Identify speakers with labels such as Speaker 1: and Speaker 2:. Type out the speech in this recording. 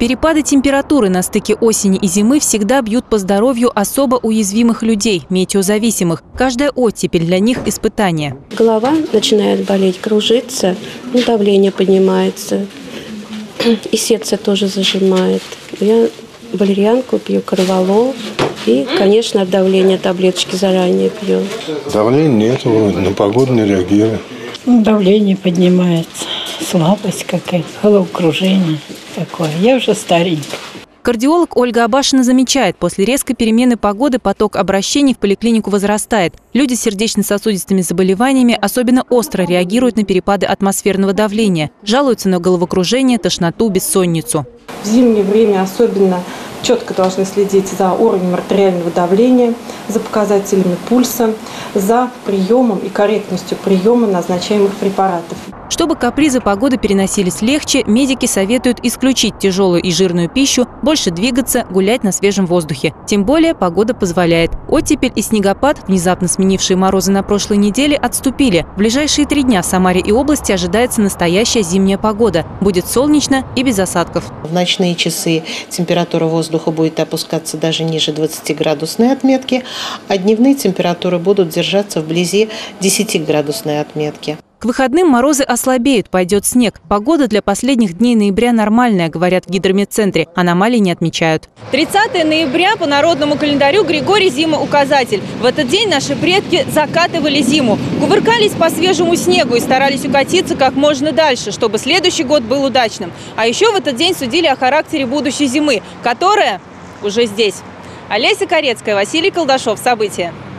Speaker 1: Перепады температуры на стыке осени и зимы всегда бьют по здоровью особо уязвимых людей, метеозависимых. Каждая оттепель для них – испытание.
Speaker 2: Голова начинает болеть, кружиться, давление поднимается, и сердце тоже зажимает. Я валерьянку пью, корвалол и, конечно, от давления таблеточки заранее пью.
Speaker 3: Давления нет, на погоду не реагирую.
Speaker 4: Давление поднимается, слабость какая-то, головокружение такое. Я уже старенькая.
Speaker 1: Кардиолог Ольга Абашина замечает, после резкой перемены погоды поток обращений в поликлинику возрастает. Люди с сердечно-сосудистыми заболеваниями особенно остро реагируют на перепады атмосферного давления. Жалуются на головокружение, тошноту, бессонницу.
Speaker 5: В зимнее время особенно четко должны следить за уровнем артериального давления, за показателями пульса, за приемом и корректностью приема назначаемых препаратов.
Speaker 1: Чтобы капризы погоды переносились легче, медики советуют исключить тяжелую и жирную пищу, больше двигаться, гулять на свежем воздухе. Тем более погода позволяет. Оттепель и снегопад, внезапно сменившие морозы на прошлой неделе, отступили. В ближайшие 3 дня в Самаре и области ожидается настоящая зимняя погода. Будет солнечно и без осадков.
Speaker 6: В ночные часы температура воздуха будет опускаться даже ниже 20-градусной отметки, а дневные температуры будут держаться вблизи 10-градусной отметки.
Speaker 1: К выходным морозы ослабеют, пойдет снег. Погода для последних дней ноября нормальная, говорят в гидрометцентре. Аномалий не отмечают.
Speaker 7: 30 ноября по народному календарю Григорий Зимоуказатель. В этот день наши предки закатывали зиму. Кувыркались по свежему снегу и старались укатиться как можно дальше, чтобы следующий год был удачным. А еще в этот день судили о характере будущей зимы, которая уже здесь. Олеся Корецкая, Василий Колдашов. События.